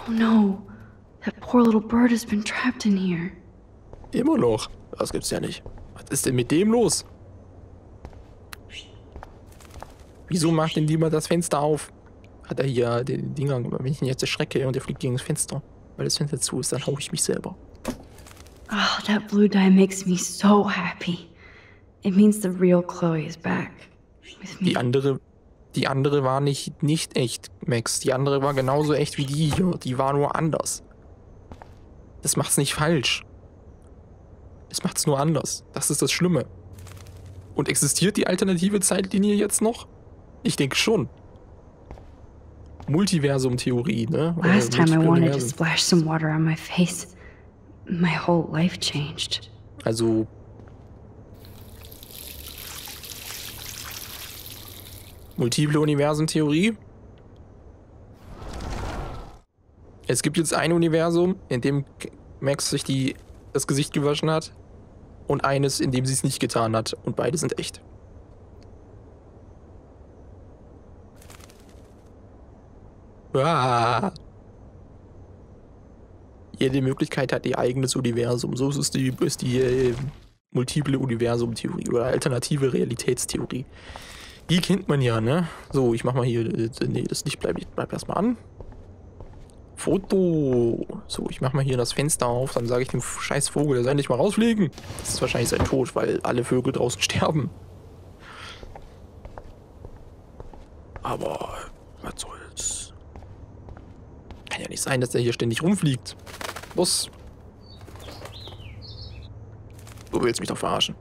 Oh no, that poor little bird has been trapped in here. Immer noch. Das gibt's ja nicht. Was ist denn mit dem los? Wieso macht denn niemand das Fenster auf? Hat er hier den Dinger, wenn ich ihn jetzt erschrecke und er fliegt gegen das Fenster, weil das Fenster zu ist, dann hau ich mich selber. Oh, that blue dye makes me so happy. It means the real Chloe is back with me. Die andere war nicht echt, Max. Die andere war genauso echt wie die hier. Die war nur anders. Das macht's nicht falsch. Es macht's nur anders. Das ist das Schlimme. Und existiert die alternative Zeitlinie jetzt noch? Ich denke schon. Multiversum-Theorie, ne? Last time I wanted to splash some water on my face. My whole life changed. Also multiple Universum-Theorie. Es gibt jetzt ein Universum, in dem Max sich das Gesicht gewaschen hat und eines, in dem sie es nicht getan hat. Und beide sind echt. Ah. Jede Möglichkeit hat ihr eigenes Universum. So ist die multiple Universum-Theorie oder alternative Realitätstheorie. Die kennt man ja, ne? So, ich mach mal hier. Nee, das Licht bleibt erstmal an. Foto. So, ich mach mal hier das Fenster auf. Dann sage ich dem scheiß Vogel, der soll nicht mal rausfliegen. Das ist wahrscheinlich sein Tod, weil alle Vögel draußen sterben. Aber was soll's? Kann ja nicht sein, dass der hier ständig rumfliegt. Los. Du willst mich doch verarschen.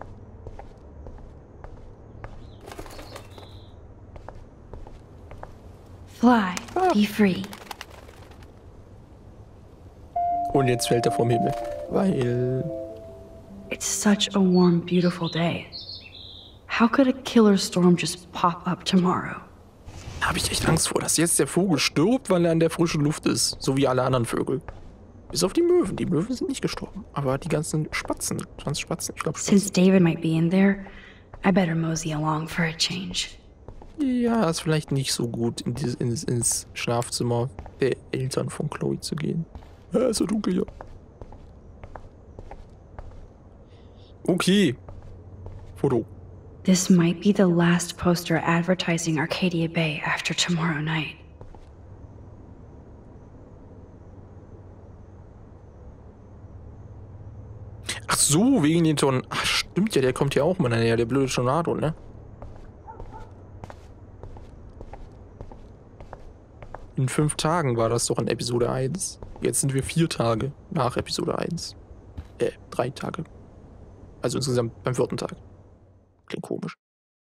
Fly, be free. Und jetzt fällt er vom Himmel. Weil... It's such a warm, beautiful day. How could a killer storm just pop up tomorrow? Da habe ich echt Angst vor, dass jetzt der Vogel stirbt, weil er in der frischen Luft ist. So wie alle anderen Vögel. Bis auf die Möwen. Die Möwen sind nicht gestorben. Aber die ganzen Spatzen. Ich glaube Spatzen. Since David might be in there, I better mosey along for a change. Ja, ist vielleicht nicht so gut, ins Schlafzimmer der Eltern von Chloe zu gehen. Ja, ist so dunkel hier. Okay. Foto. This might be the last poster advertising Arcadia Bay after tomorrow night. Ach so, wegen den Ton. Ach, stimmt ja, der kommt ja auch mal näher, der blöde Tornado, ne? In 5 Tagen war das doch in Episode 1. Jetzt sind wir 4 Tage nach Episode 1. 3 Tage. Also insgesamt beim 4. Tag. Klingt komisch.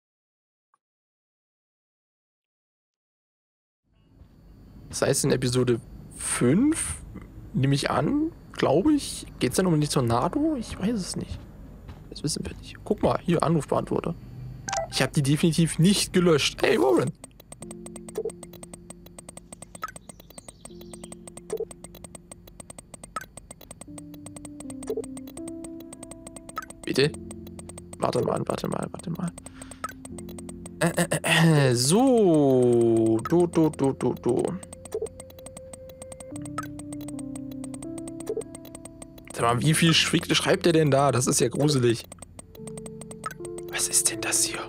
Das heißt, in Episode 5, nehme ich an, glaube ich, geht es dann um den Tornado? Ich weiß es nicht. Das wissen wir nicht. Guck mal, hier, Anrufbeantworter. Ich habe die definitiv nicht gelöscht. Hey, Warren. Bitte? Warte mal. So. Sag mal, wie viel schreibt er denn da? Das ist ja gruselig. Was ist denn das hier?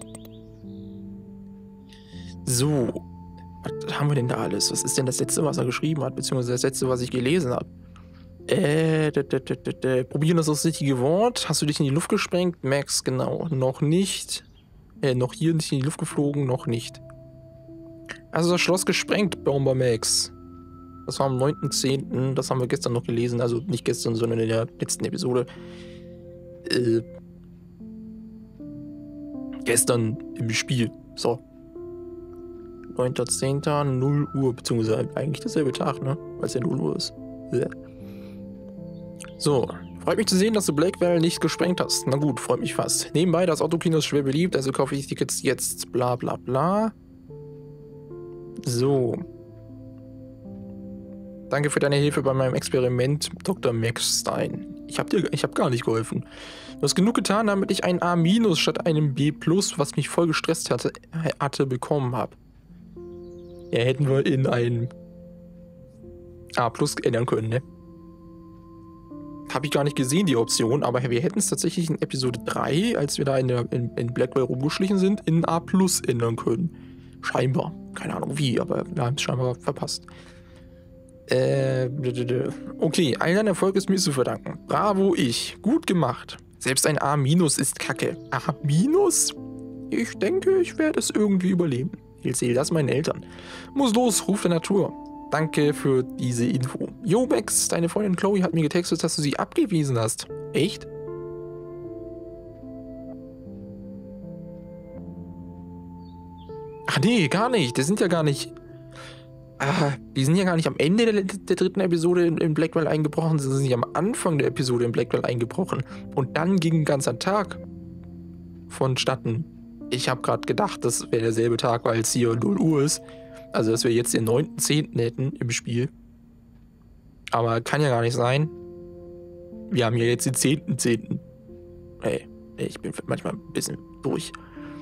So. Was haben wir denn da alles? Was ist denn das letzte, was er geschrieben hat? Beziehungsweise das letzte, was ich gelesen habe? Probieren das richtige Wort. Hast du dich in die Luft gesprengt? Max, genau. Noch nicht. Noch hier nicht in die Luft geflogen? Noch nicht. Also das Schloss gesprengt, Bomber Max. Das war am 9.10. Das haben wir gestern noch gelesen. Also nicht gestern, sondern in der letzten Episode. Gestern im Spiel. So. 9.10. 0 Uhr. Beziehungsweise eigentlich derselbe Tag, ne? Weil es ja 0 Uhr ist. So, freut mich zu sehen, dass du Blackwell nicht gesprengt hast. Na gut, freut mich fast. Nebenbei, das Autokino ist schwer beliebt, also kaufe ich Tickets jetzt. Bla bla bla. So. Danke für deine Hilfe bei meinem Experiment, Dr. Max Stein. Ich hab gar nicht geholfen. Du hast genug getan, damit ich ein A- statt einem B+, was mich voll gestresst hatte bekommen habe. Ja, hätten wir in ein A plus ändern können, ne? Habe ich gar nicht gesehen, die Option, aber wir hätten es tatsächlich in Episode 3, als wir da in Blackwell rumgeschlichen sind, in A plus ändern können. Scheinbar. Keine Ahnung wie, aber wir haben es scheinbar verpasst. Okay, all dein Erfolg ist mir zu verdanken. Bravo, ich. Gut gemacht. Selbst ein A- ist kacke. A-? Ich denke, ich werde es irgendwie überleben. Ich erzähle das meinen Eltern. Muss los, Ruf der Natur. Danke für diese Info. Yo, Max, deine Freundin Chloe hat mir getextet, dass du sie abgewiesen hast. Echt? Ach nee, gar nicht. Die sind ja gar nicht... die sind ja gar nicht am Ende der dritten Episode in Blackwell eingebrochen, sie sind ja am Anfang der Episode in Blackwell eingebrochen. Und dann ging ein ganzer Tag vonstatten. Ich habe gerade gedacht, das wäre derselbe Tag, weil es hier 0 Uhr ist. Also, dass wir jetzt den 9.10. hätten im Spiel. Aber kann ja gar nicht sein. Wir haben ja jetzt den 10.10. Hey, ich bin manchmal ein bisschen durch.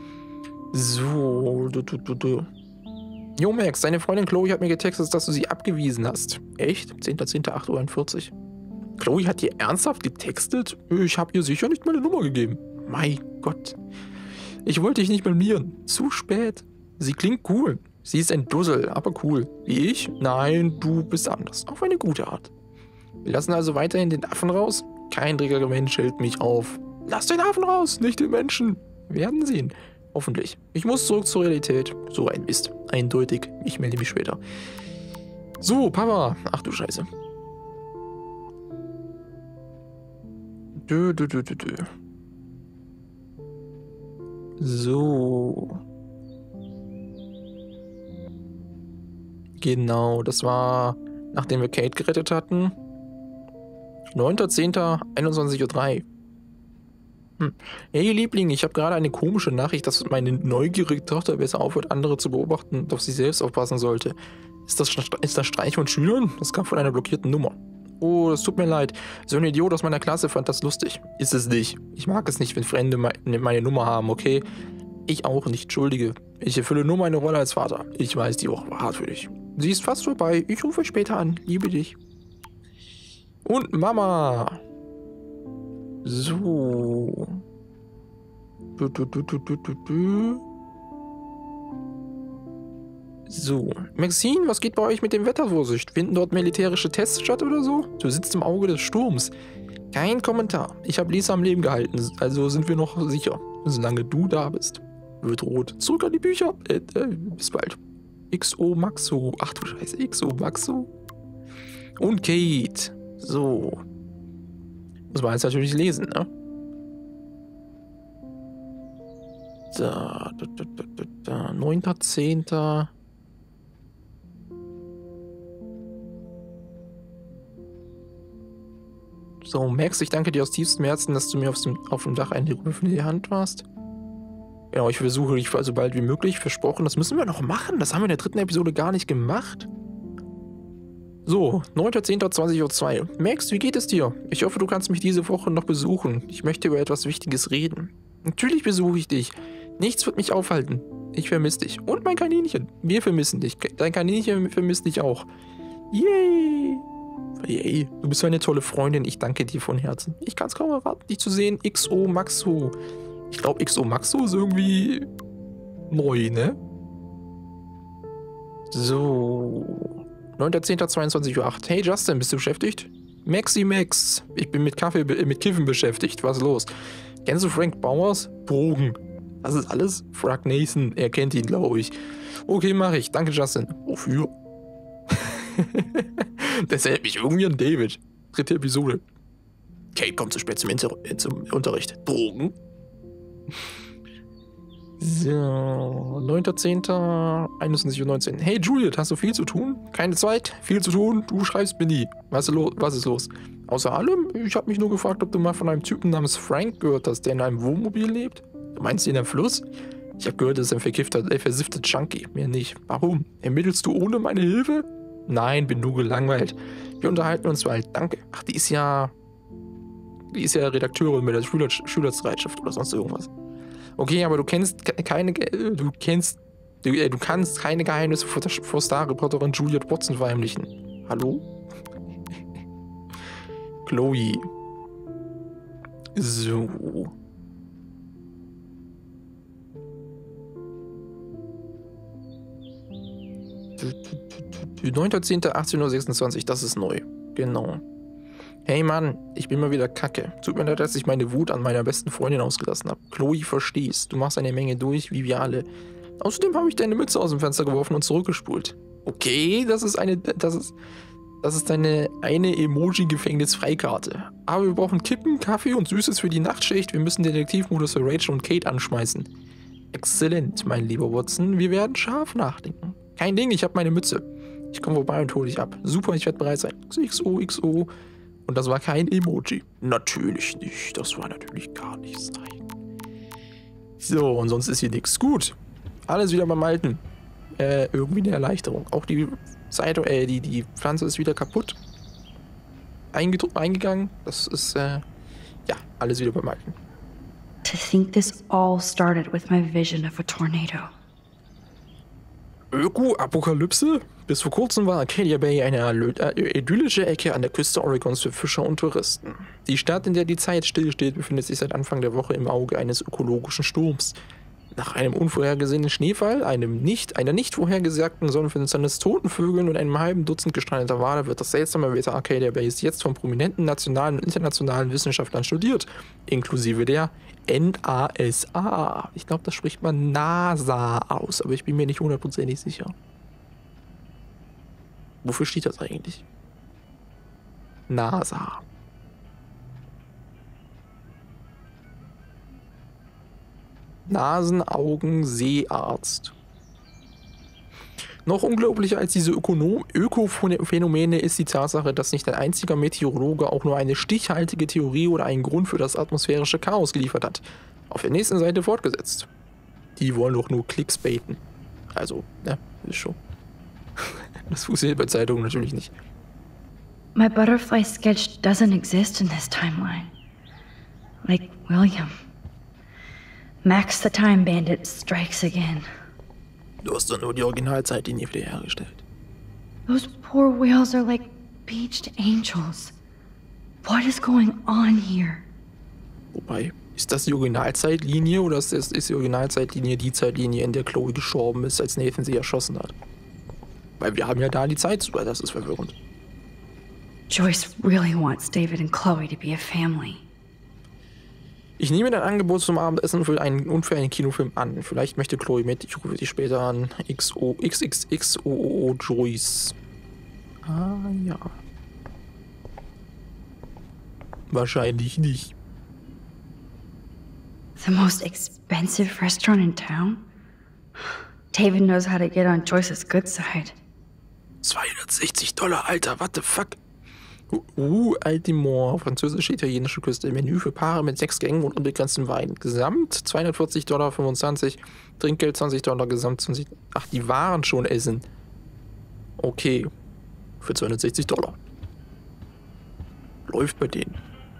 So. Jo, Max, deine Freundin Chloe hat mir getextet, dass du sie abgewiesen hast. Echt? 10.10., 8:41 Uhr. Chloe hat dir ernsthaft getextet? Ich habe ihr sicher nicht meine Nummer gegeben. Mein Gott. Ich wollte dich nicht blamieren. Zu spät. Sie klingt cool. Sie ist ein Dussel, aber cool. Wie ich? Nein, du bist anders. Auf eine gute Art. Wir lassen also weiterhin den Affen raus? Kein dreckiger Mensch hält mich auf. Lass den Affen raus, nicht den Menschen. Wir werden sehen. Hoffentlich. Ich muss zurück zur Realität. So ein Mist. Eindeutig. Ich melde mich später. So, Papa. Ach du Scheiße. So. Genau, das war, nachdem wir Kate gerettet hatten. 9.10., 21:03 Uhr. Hey Liebling, ich habe gerade eine komische Nachricht, dass meine neugierige Tochter besser aufhört, andere zu beobachten und auf sich selbst aufpassen sollte. Ist das Streich von Schülern? Das kam von einer blockierten Nummer. Oh, das tut mir leid. So ein Idiot aus meiner Klasse fand das lustig. Ist es nicht. Ich mag es nicht, wenn Fremde meine Nummer haben, okay? Ich auch nicht, entschuldige. Ich erfülle nur meine Rolle als Vater. Ich weiß, die Woche war hart für dich. Sie ist fast vorbei. Ich rufe später an. Liebe dich. Und Mama. So. So. Maxine, was geht bei euch mit dem Wettervorsicht? Finden dort militärische Tests statt oder so? Du sitzt im Auge des Sturms. Kein Kommentar. Ich habe Lisa am Leben gehalten, also sind wir noch sicher. Solange du da bist. Wird rot. Zurück an die Bücher. Bis bald. XO Maxo. Ach du Scheiße. XO Maxo. Und Kate. So. Muss man jetzt natürlich lesen, ne? Da. 9.10. So, Max, ich danke dir aus tiefstem Herzen, dass du mir auf dem Dach eine die Hand warst. Genau, ich versuche dich so bald wie möglich, versprochen. Das müssen wir noch machen. Das haben wir in der dritten Episode gar nicht gemacht. So, 9.10.20:02 Uhr. Max, wie geht es dir? Ich hoffe, du kannst mich diese Woche noch besuchen. Ich möchte über etwas Wichtiges reden. Natürlich besuche ich dich. Nichts wird mich aufhalten. Ich vermisse dich. Und mein Kaninchen. Wir vermissen dich. Dein Kaninchen vermisst dich auch. Yay! Yay, du bist so eine tolle Freundin. Ich danke dir von Herzen. Ich kann es kaum erwarten, dich zu sehen. XO Maxo. Ich glaube, XO Maxo ist irgendwie neu, ne? So. 9.10.22:08 Uhr. Hey Justin, bist du beschäftigt? Maxi Max. Ich bin mit Kiffen beschäftigt. Was ist los? Kennst du Frank Bowers? Bogen. Das ist alles? Frag Nathan. Er kennt ihn, glaube ich. Okay, mache ich. Danke, Justin. Wofür? Das erinnert mich irgendwie an David. 3. Episode. Kate kommt zu spät zum Unterricht. Drogen? So, 9.10., 21:19 Uhr. Hey Juliet, hast du viel zu tun? Keine Zeit? Viel zu tun? Du schreibst mir nie. Was ist los? Außer allem, ich habe mich nur gefragt, ob du mal von einem Typen namens Frank gehört hast, der in einem Wohnmobil lebt. Du meinst den am Fluss? Ich habe gehört, das ist ein versiffter Junkie. Mehr nicht. Warum? Ermittelst du ohne meine Hilfe? Nein, bin nur gelangweilt. Wir unterhalten uns bald. Danke. Ach, die ist ja Redakteurin mit der Schülerbereitschaft oder sonst irgendwas. Okay, aber du kannst keine Geheimnisse vor Star-Reporterin Juliet Watson verheimlichen. Hallo? Chloe. So. 9.10.18:26 Uhr, das ist neu. Genau. Hey Mann, ich bin mal wieder kacke. Tut mir leid, dass ich meine Wut an meiner besten Freundin ausgelassen habe. Chloe, verstehst, du machst eine Menge durch, wie wir alle. Außerdem habe ich deine Mütze aus dem Fenster geworfen und zurückgespult. Okay, das ist deine eine Emoji-Gefängnis-Freikarte. Aber wir brauchen Kippen, Kaffee und Süßes für die Nachtschicht. Wir müssen Detektivmodus für Rachel und Kate anschmeißen. Exzellent, mein lieber Watson. Wir werden scharf nachdenken. Kein Ding, ich habe meine Mütze. Ich komme vorbei und hole dich ab. Super, ich werde bereit sein. XOXO. Und das war kein Emoji. Natürlich nicht. Das war natürlich gar nicht sein. So, und sonst ist hier nichts. Gut. Alles wieder beim Alten. Irgendwie eine Erleichterung. Auch die Seite, die Pflanze ist wieder kaputt. Eingegangen. Das ist, ja, alles wieder beim Alten. To think this all started with my vision of a tornado. Öko-Apokalypse? Bis vor kurzem war Arcadia Bay eine idyllische Ecke an der Küste Oregons für Fischer und Touristen. Die Stadt, in der die Zeit stillsteht, befindet sich seit Anfang der Woche im Auge eines ökologischen Sturms. Nach einem unvorhergesehenen Schneefall, einer nicht vorhergesagten Sonnenfinsternis, toten Vögeln und einem halben Dutzend gestrandeter Wale wird das seltsame Wetter Arcadia Bays jetzt von prominenten nationalen und internationalen Wissenschaftlern studiert, inklusive der NASA. Ich glaube, das spricht man NASA aus, aber ich bin mir nicht hundertprozentig sicher. Wofür steht das eigentlich? NASA. Nasen-Augen-Seearzt. Noch unglaublicher als diese Ökophänomene ist die Tatsache, dass nicht ein einziger Meteorologe auch nur eine stichhaltige Theorie oder einen Grund für das atmosphärische Chaos geliefert hat. Auf der nächsten Seite fortgesetzt. Die wollen doch nur Klicks baiten. Also, ne, ist schon. Das funktioniert bei Zeitungen natürlich nicht. My butterfly sketch doesn't exist in this timeline. Like William. Max the Time Bandit strikes again. Du hast doch nur die Originalzeitlinie wiederhergestellt. Those poor whales are like beached angels. What is going on here? Wobei, ist das die Originalzeitlinie oder ist die Originalzeitlinie die Zeitlinie, in der Chloe gestorben ist, als Nathan sie erschossen hat? Weil wir haben ja da die Zeit zu, das ist verwirrend. Joyce really wants David and Chloe to be a family. Ich nehme dein Angebot zum Abendessen für einen Kinofilm an. Vielleicht möchte Chloe mit. Ich rufe dich später an. XOXXOO Joyce. Ah, ja. Wahrscheinlich nicht. The most expensive restaurant in town? David knows how to get on Joyce's good side. $260, Alter, what the fuck? Altimore, französisch-italienische Küste. Menü für Paare mit 6 Gängen und unbegrenztem Wein. Gesamt $240,25. Trinkgeld $20, Gesamt 20. Ach, die waren schon essen. Okay. Für $260. Läuft bei denen.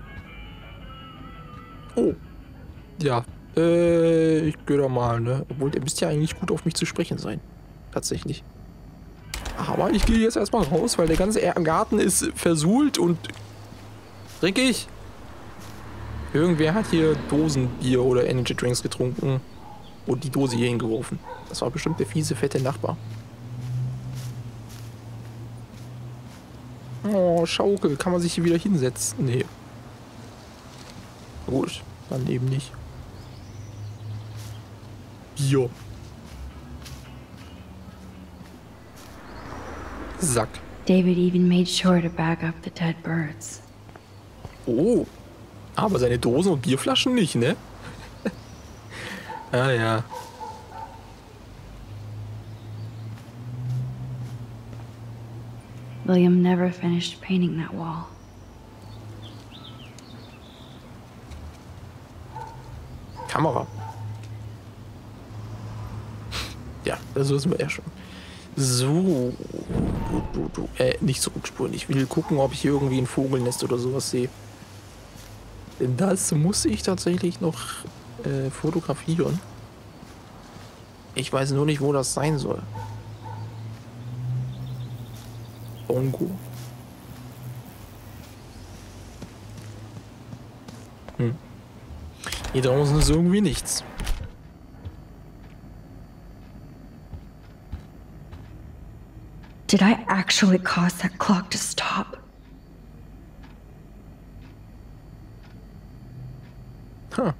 Oh. Ja. Ich gehe da mal, ne? Obwohl, der müsste ja eigentlich gut auf mich zu sprechen sein. Tatsächlich. Aber ich gehe jetzt erstmal raus, weil der ganze Garten ist versuhlt und dreckig. Irgendwer hat hier Dosenbier oder Energy Drinks getrunken und die Dose hier hingeworfen. Das war bestimmt der fiese, fette Nachbar. Oh, Schaukel. Kann man sich hier wieder hinsetzen? Nee. Gut, dann eben nicht. Bier. Sack. David even made sure to bag up the dead birds. Oh, aber seine Dosen und Bierflaschen nicht, ne? Ah ja. William never finished painting that wall. Kamera. Ja, das wissen wir ja schon. So. Nicht zurückspulen. Ich will gucken, ob ich hier irgendwie ein Vogelnest oder sowas sehe. Denn das muss ich tatsächlich noch fotografieren. Ich weiß nur nicht, wo das sein soll. Bongo. Hier draußen ist irgendwie nichts. Did I actually cause that clock to stop? Ha.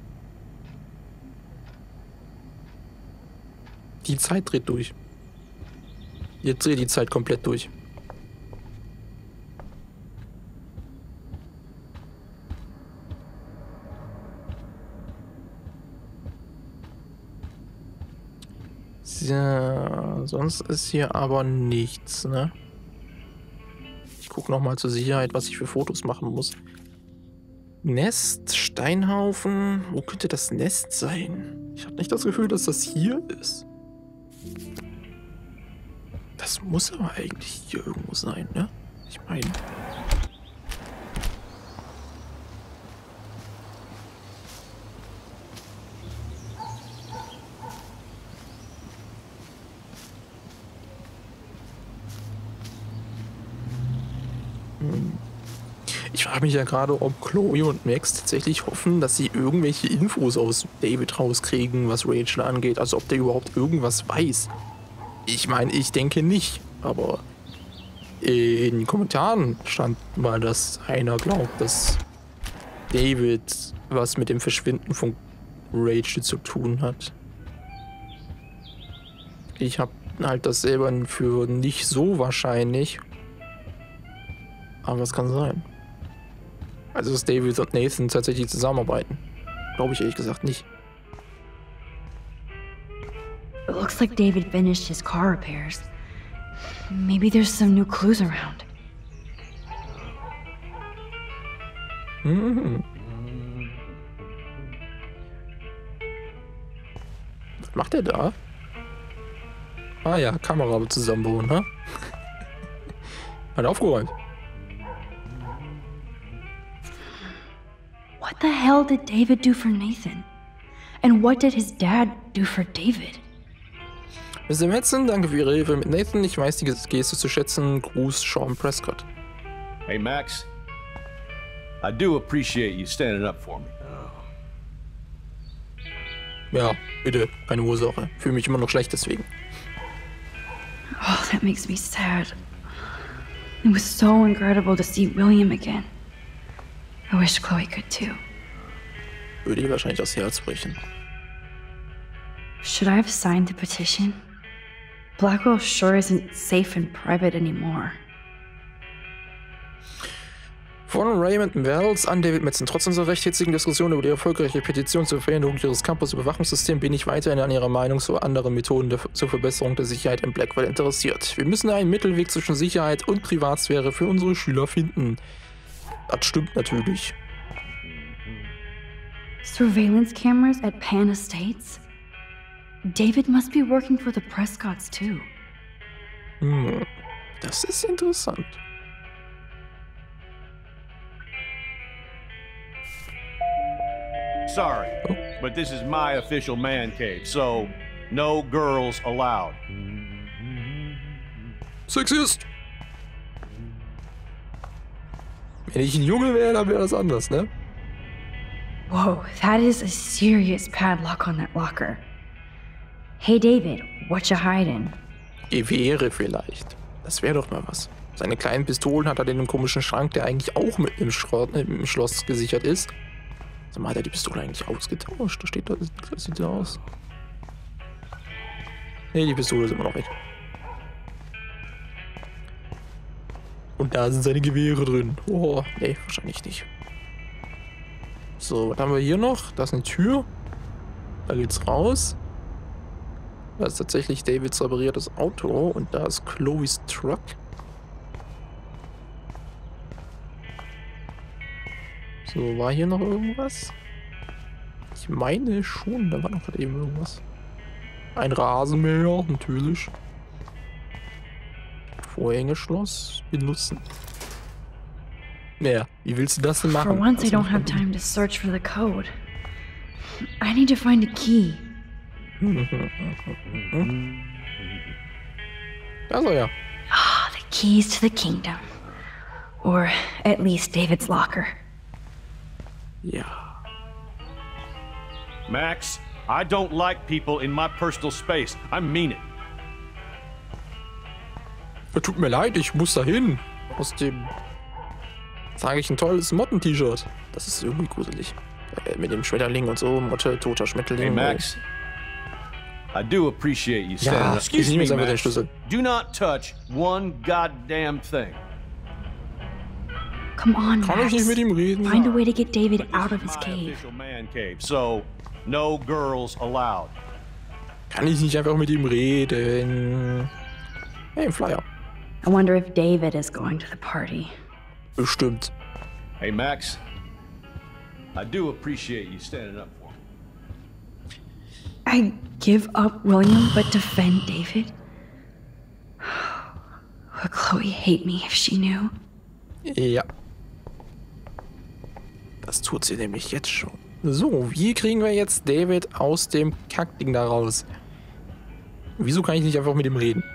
Die Zeit dreht durch. Jetzt dreht die Zeit komplett durch. So, sonst ist hier aber nichts, ne? Ich gucke nochmal zur Sicherheit, was ich für Fotos machen muss. Nest, Steinhaufen. Wo könnte das Nest sein? Ich habe nicht das Gefühl, dass das hier ist. Das muss aber eigentlich hier irgendwo sein, ne? Ich meine... Ich frage mich ja gerade, ob Chloe und Max tatsächlich hoffen, dass sie irgendwelche Infos aus David rauskriegen, was Rachel angeht. Also ob der überhaupt irgendwas weiß. Ich meine, ich denke nicht. Aber in den Kommentaren stand mal, dass einer glaubt, dass David was mit dem Verschwinden von Rachel zu tun hat. Ich habe halt das selber für nicht so wahrscheinlich. Aber es kann sein. Also, dass David und Nathan tatsächlich zusammenarbeiten. Glaube ich ehrlich gesagt nicht. It looks like David finished his car repairs. Maybe there's some new clues around. Mhm. Was macht er da? Ah ja, Kamera zusammenbauen, ne? Hat aufgeräumt. What the hell did David do for Nathan? And what did his dad do for David? Mr. Madsen, danke für Ihre Hilfe mit Nathan. Ich weiß die Geste zu schätzen. Gruß, Sean Prescott. Hey, Max. I do appreciate you standing up for me. Ja, bitte, keine Ursache. Fühle mich immer noch schlecht deswegen. Oh, that makes me sad. It was so incredible to see William again. I wish Chloe could too. Würde ihr wahrscheinlich das Herz brechen. Should I have signed the petition? Blackwell sure isn't safe and private anymore. Von Raymond Wells an David Madsen. Trotz unserer recht hitzigen Diskussion über die erfolgreiche Petition zur Veränderung ihres Campus-Überwachungssystems bin ich weiterhin an ihrer Meinung zu anderen Methoden zur Verbesserung der Sicherheit in Blackwell interessiert. Wir müssen einen Mittelweg zwischen Sicherheit und Privatsphäre für unsere Schüler finden. Das stimmt natürlich. Surveillance cameras at Pan Estates? David must be working for the Prescotts too. Das ist interessant. Sorry, but this is my official man cave, so no girls allowed. Sexist! Wenn ich ein Junge wäre, dann wäre das anders, ne? Whoa, that is a serious padlock on that locker. Hey David, what you hiding? Gewehre vielleicht. Das wäre doch mal was. Seine kleinen Pistolen hat er in einem komischen Schrank, der eigentlich auch mit im Schloss gesichert ist. Sag mal, hat er die Pistole eigentlich ausgetauscht? Da steht da, das sieht so aus. Ne, die Pistole ist immer noch weg. Und da sind seine Gewehre drin. Oh, ne, wahrscheinlich nicht. So, was haben wir hier noch? Da ist eine Tür. Da geht's raus. Da ist tatsächlich Davids repariertes Auto und da ist Chloes Truck. So, war hier noch irgendwas? Ich meine schon, da war noch gerade eben irgendwas. Ein Rasenmäher, natürlich. Vorhängeschloss benutzen. Naja, wie willst du das denn machen? For once I don't have time to search for the code. I need to find a key. Da ist er ja. Ah, the keys to the kingdom. Or at least David's locker. Ja. Max, I don't like people in my personal space. I mean it. Tut mir leid, ich muss da hin. Aus dem... Sage ich ein tolles Motten-T-Shirt. Das ist irgendwie gruselig. Mit dem Schmetterling und so. Motte, toter Schmetterling. Hey, Max. I do appreciate you standing Ja, up. Excuse ich nehme me, jetzt einfach den Max. Schlüssel. Do not touch one goddamn thing. Come on, Kann ich Max. nicht mit ihm reden? Find a way to get David out of This his is my cave. official man cave, so no girls allowed. Kann ich nicht einfach mit ihm reden? Hey, ein Flyer. I wonder if David is going to the party. Bestimmt. Hey, Max. I do appreciate you standing up for me. I give up William but defend David? Would Chloe hate me if she knew? Ja. Das tut sie nämlich jetzt schon. So, wie kriegen wir jetzt David aus dem Kackding da raus? Wieso kann ich nicht einfach mit ihm reden?